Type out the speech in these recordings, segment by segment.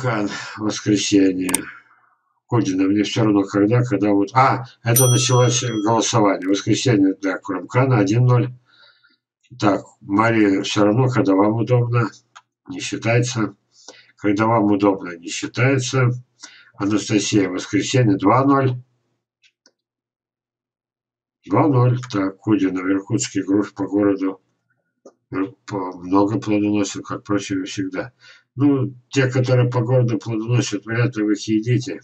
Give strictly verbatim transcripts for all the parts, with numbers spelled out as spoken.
Крым-Кан, воскресенье. Кодина, мне все равно когда, когда вот... А, это началось голосование. Воскресенье для Крым-Кана один ноль. Так, Мария, все равно, когда вам удобно, не считается. Когда вам удобно, не считается. Анастасия, воскресенье два ноль. два ноль. Так, Кудина, Иркутский груш по городу. Много плодоносит, как, впрочем, и всегда. Ну, те, которые по городу плодоносят, вряд ли вы их едите.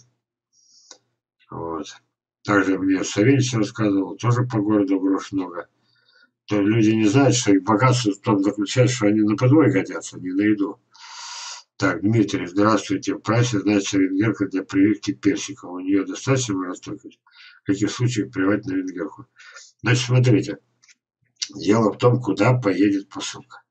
Вот. Также мне Савельич рассказывал, тоже по городу груш много. То люди не знают, что их богатство в том заключается, что они на подвой годятся, не на еду. Так, Дмитрий, здравствуйте. В прайсе значится венгерка для прививки персиков. У нее достаточно морозостойкости? В каких случаях прививать на венгерку? Значит, смотрите. Дело в том, куда поедет посылка.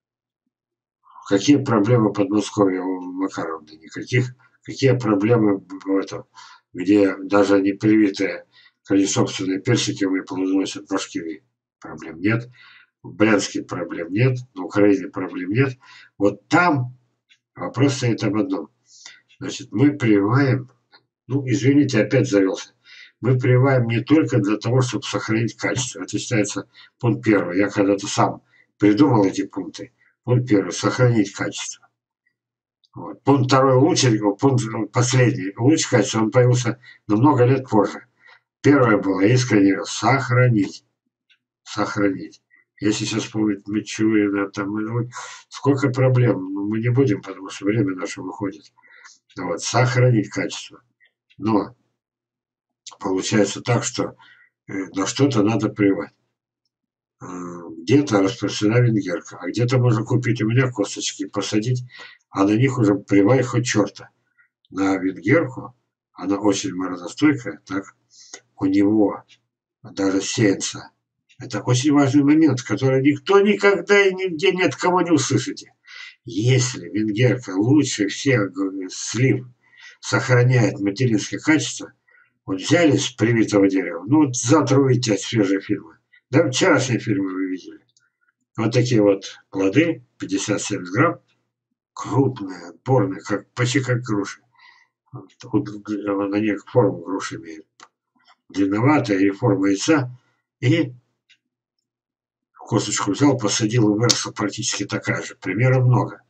Какие проблемы в Подмосковье у Макаровны? Никаких. Какие проблемы в этом, где даже не привитые, коли собственные персики мы плодоносят в Башкирии? Проблем нет. В Брянске проблем нет. На Украине проблем нет. Вот там вопрос стоит об одном. Значит, мы прививаем, ну, извините, опять завелся. Мы прививаем не только для того, чтобы сохранить качество. Это считается пункт первый. Я когда-то сам придумал эти пункты. Пункт первый – сохранить качество. Вот. Пункт второй лучше, пункт последний лучше качество, он появился на много лет позже. Первое было искренне сохранить. Сохранить. Если сейчас вспомнить Мичурина, там, ну, сколько проблем, но мы не будем, потому что время наше выходит. Вот, сохранить качество. Но получается так, что э, на что-то надо прививать. Э, где-то распространена венгерка, а где-то можно купить у меня косточки, посадить, а на них уже прививай хоть черта. На венгерку, она очень морозостойкая, так, у него даже сеянца. Это очень важный момент, который никто никогда и нигде ни от кого не услышите. Если венгерка лучше всех слив сохраняет материнское качество, вот взяли с привитого дерева, ну вот завтра увидите свежие фильмы. Да, вчерашние фильмы вы видели. Вот такие вот плоды, пятьдесят-семьдесят грамм, крупные, отборные, как, почти как груши. Вот, на них форму груши имеют. Длинноватая и форма яйца. И косточку взял, посадил и выросла практически такая же. Примеров много.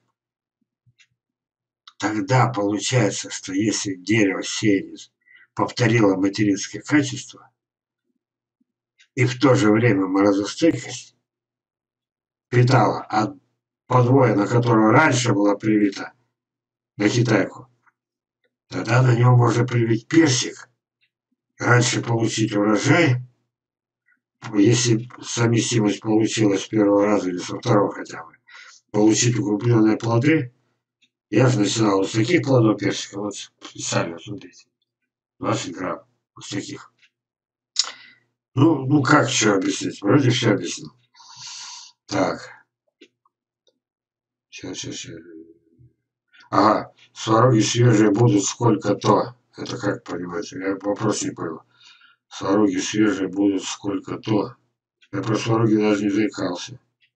Тогда получается, что если дерево сеянец повторило материнское качество и в то же время морозостойкость питала от подвоя, на которого раньше была привита на китайку, тогда на нем можно привить персик, раньше получить урожай, если совместимость получилась с первого раза или со второго хотя бы, получить укрупненные плоды. Я же начинал вот с таких плодов персика, вот специально, смотрите, двадцать грамм, вот с таких. Ну, ну как еще объяснить? Вроде все объяснил. Так. Сейчас, сейчас, сейчас. Ага, свароги свежие будут сколько-то. Это как понимаете? Я вопрос не понял. Свароги свежие будут сколько-то. Я про свароги даже не заикался.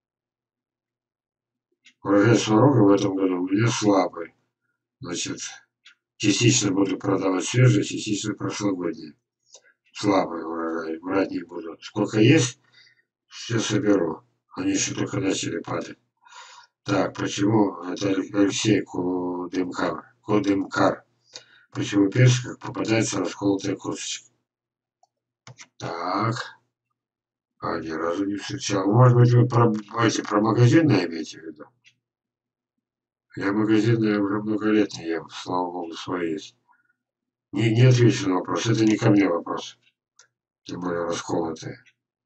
Урожай сварога в этом году у меня слабый. Значит, частично буду продавать свежие, частично прошлогодние. Слабый урожай, брать не буду. Сколько есть, все соберу. Они еще только начали падать. Так, почему это Алексей Кудымкар? Кудымкар. Почему в персиках попадается расколотая косточка? Так. А, ни разу не встречал. Может быть, вы про, эти, про магазинные имеете в виду? Я магазинные уже много лет не ем, слава богу, свои есть. Не, не отвечу на вопрос. Это не ко мне вопрос. Тем более расколотые.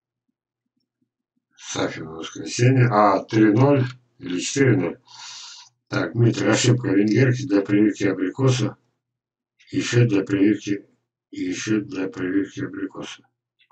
Сафин воскресенье. А, три ноль или четыре ноль. Так, Дмитрий, ошибка венгерки для прививки абрикоса. Еще для прививки, еще для прививки абрикоса.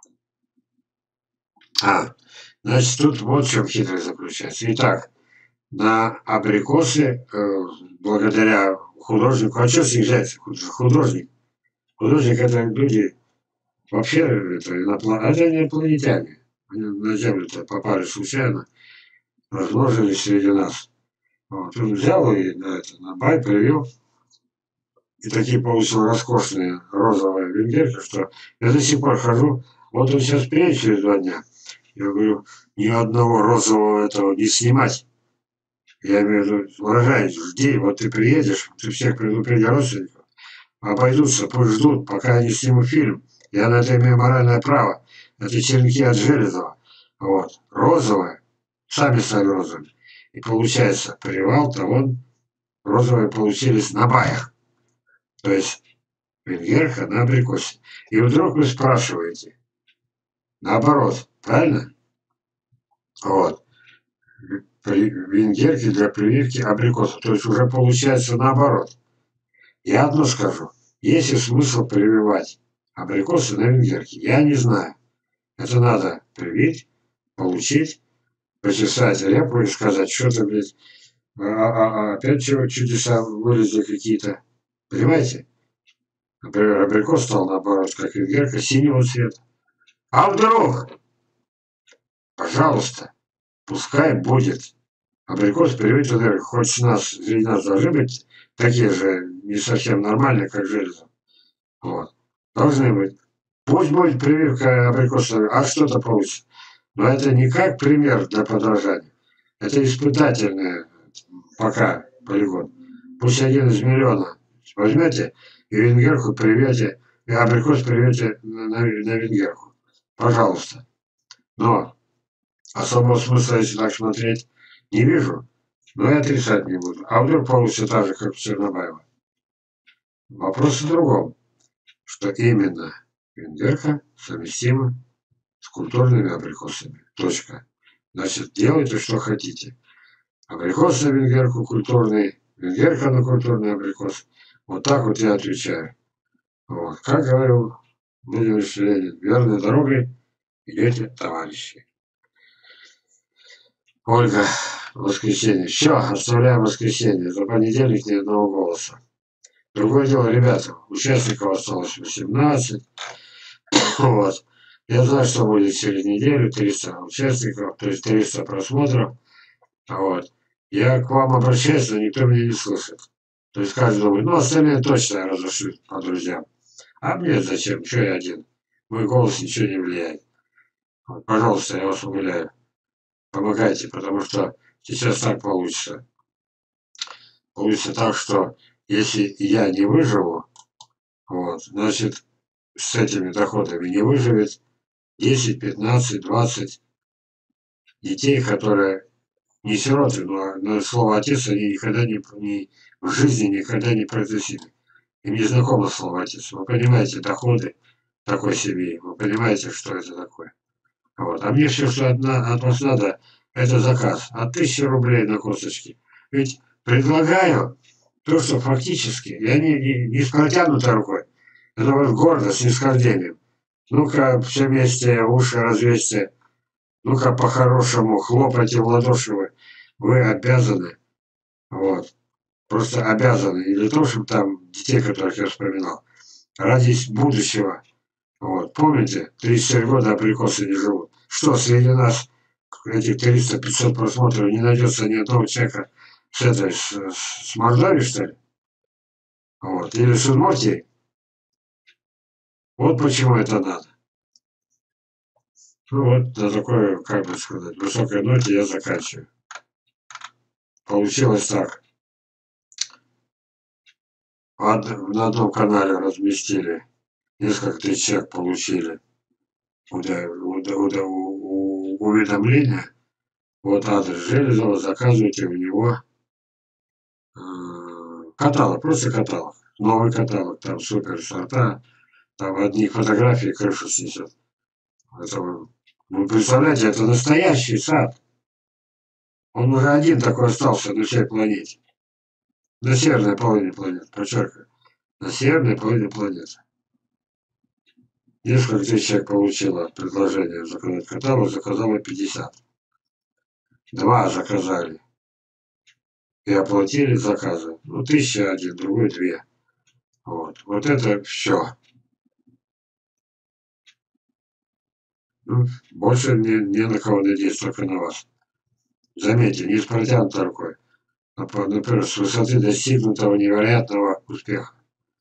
А, значит, тут вот в чем хитрость заключается. Итак, на абрикосы, э, благодаря художнику, а что с них взять? Художник. Художник это люди, вообще, это, иноплан... это не инопланетяне. Они на Землю-то попали случайно, размножились среди нас. Вот. Он взял и на, это, на бай привел. И такие получил роскошные розовые венгерки, что я до сих пор хожу. Вот он сейчас приедет через два дня. Я говорю, ни одного розового этого не снимать. Я имею в виду, урожай, жди, вот ты приедешь, ты всех предупреди родственников, обойдутся, пусть ждут, пока я не сниму фильм. Я на это имею моральное право. Это черенки от Железова. Вот. Розовые, сами стали розовыми. И получается, привал-то вон розовые получились на баях. То есть венгерка на абрикосе. И вдруг вы спрашиваете, наоборот, правильно? Вот. При- Венгерки для прививки абрикоса. То есть уже получается наоборот. Я одно скажу. Есть ли смысл прививать абрикосы на венгерке? Я не знаю. Это надо привить, получить, почесать репу и сказать, что-то, блядь, а, а- а опять чего чудеса вылезли какие-то. Понимаете? Например, абрикос стал наоборот, как венгерка, синего цвета. А вдруг? Пожалуйста, пускай будет. Абрикос привит энергию. Хоть нас, среди нас должны быть такие же не совсем нормальные, как железо. Вот. Должны быть. Пусть будет прививка абрикоса, а что-то получится. Но это не как пример для подражания. Это испытательное пока полигон. Пусть один из миллиона возьмете и венгерку привете, и абрикос привете на, на, на венгерку. Пожалуйста. Но особого смысла, если так смотреть, не вижу. Но и отрицать не буду. А вдруг получится так же, как у Чернобаева? Вопрос в другом, что именно венгерка совместима с культурными абрикосами. Точка. Значит, делайте, что хотите. Абрикос на венгерку культурный, венгерка на культурный абрикос. Вот так вот я отвечаю. Вот. Как говорил Владимир Ленин, верной дорогой идете, товарищи. Ольга, воскресенье. Все, оставляем воскресенье. За понедельник ни одного голоса. Другое дело, ребята, участников осталось восемнадцать. Вот. Я знаю, что будет через неделю, триста участников, то есть триста просмотров. Вот. Я к вам обращаюсь, но никто меня не слышит. То есть каждый думает, ну остальные точно разошлют по друзьям. А мне зачем? Что я один? Мой голос ничего не влияет. Вот, пожалуйста, я вас умоляю. Помогайте, потому что сейчас так получится. Получится так, что если я не выживу, вот, значит, с этими доходами не выживет десять, пятнадцать, двадцать детей, которые не сироты, но, но слово отец они никогда не, не в жизни никогда не произносили. Им не знакомо слово отец. Вы понимаете доходы такой семьи, вы понимаете, что это такое. Вот. А мне все, что от, от вас надо, это заказ. От тысячи рублей на косточки. Ведь предлагаю то, что фактически, я не, не, не с протянутой рукой, это вот гордо, с нисхождением. Ну-ка, все вместе уши развесьте, ну-ка, по-хорошему, хлопайте в ладоши вы. Вы обязаны, вот, просто обязаны. И для того, чтобы там детей, которых я вспоминал, ради будущего. Вот, помните, тридцать четыре года абрикосы не живут. Что, среди нас этих триста-пятьсот просмотров не найдется ни одного человека с этой, с, с Мордовии, что ли? Вот, или с Удмуртии? Вот почему это надо. Ну вот, на такой, как бы сказать, высокой ноте я заканчиваю. Получилось так. На одном канале разместили, несколько тысяч человек получили уведомление. Вот адрес Железова, заказывайте у него каталог, просто каталог. Новый каталог, там супер сорта, там одни фотографии крышу снесет. Это, вы представляете, это настоящий сад. Он уже один такой остался на всей планете. На северной половине планеты, подчеркиваю. На северной половине планеты. Несколько тысяч человек получило предложение заказать каталог, заказало пятьдесят. Два заказали. И оплатили заказы. Ну, тысяча один, другой две. Вот. Вот это все. Ну, больше не, не на кого надеяться, только на вас. Заметьте, не с протянутой рукой, а, например, с высоты достигнутого невероятного успеха.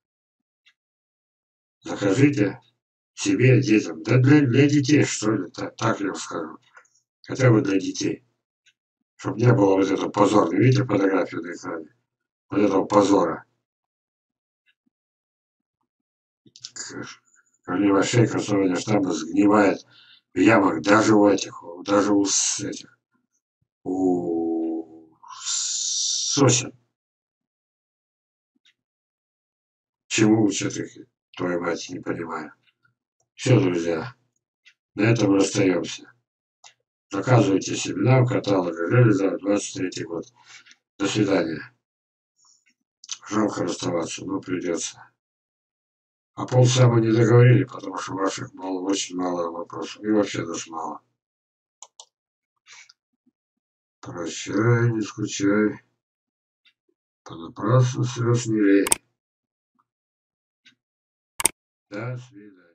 Закажите себе, детям. Да для, для детей, что ли, так, так я вам скажу. Хотя бы для детей. Чтобы не было вот этого позора. Видите фотографию на экране? Вот этого позора. Корневая шейка особенно штаба сгнивает в ямах, даже у этих, даже у с- этих, у сосен. Чему учат их, твою мать, не понимаю. Все, друзья, на этом расстаемся. Заказывайте семена в каталоге Железов двадцать третий год. До свидания. Жалко расставаться, но придется. А полчаса мы не договорили, потому что ваших было очень мало вопросов. И вообще даже мало. Прощай, не скучай. Понапрасну слез не лей. До свидания.